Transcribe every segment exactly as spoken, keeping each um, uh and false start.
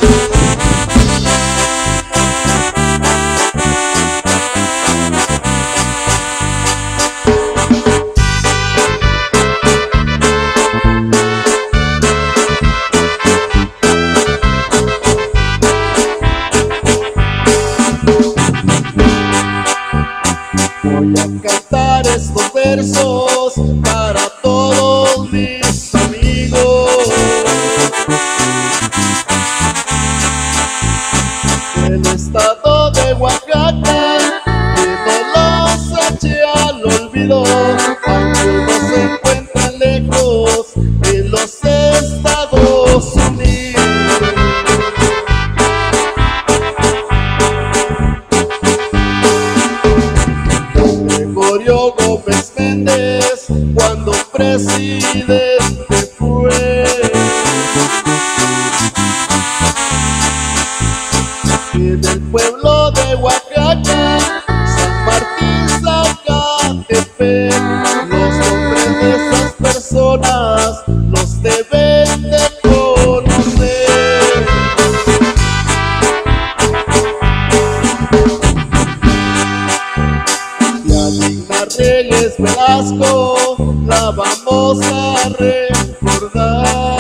Voy a cantar estos versos para todos mis amigos. El estado de Oaxaca, que no los eche al olvido, aunque no se encuentran lejos en los Estados Unidos. Gregorio Gómez Méndez, cuando presidente fue, en el pueblo de Oaxaca, San Martín, Zacatepec, los nombres de esas personas los deben de conocer. Y a Digna Reyes Velasco la vamos a recordar,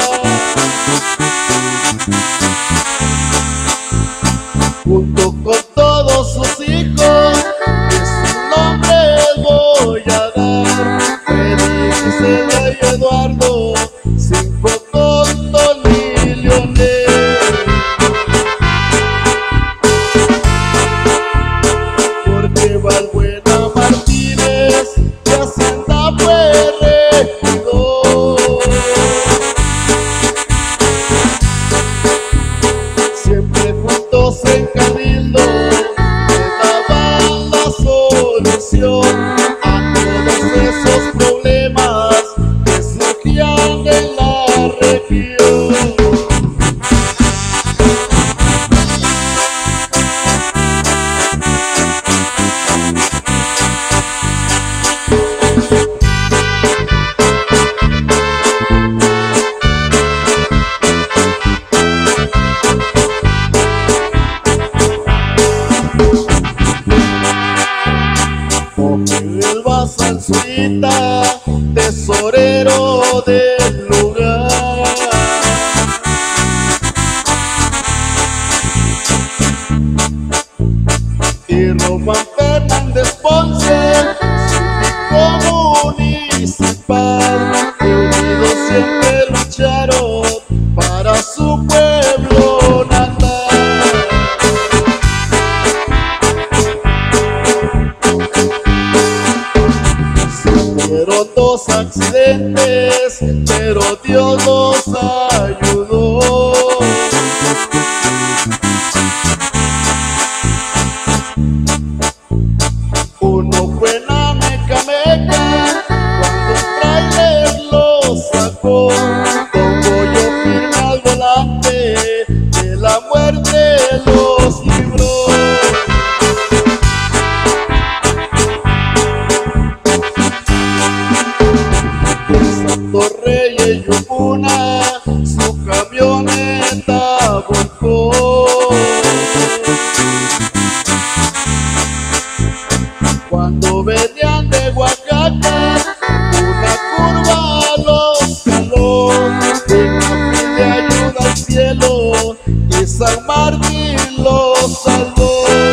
junto con todos sus hijos, que sus nombres voy a dar: Freddy, Gisela y Eduardo, cinco con Tony Leonel. Porque Valbuena Martínez de Hacienda fue regidor, siempre juntos en Cabildo le daban la solución a todos esos problemas que surgían en la región. El Basanzuita, tesorero del lugar, y Román Fernández Ponce, síndico municipal, que unidos siempre lucharon para su pueblo natal. Hubieron dos accidentes, pero Dios los ayudó. Uno fue en Amecameca, cuando un trailer lo sacó, con Goyo firme al volante, de la muerte los libró. Torrey y Yupuna, su camioneta volcó, cuando venían de Oaxaca, una curva los jaló, de ayuda al cielo, y San Martín los salvó.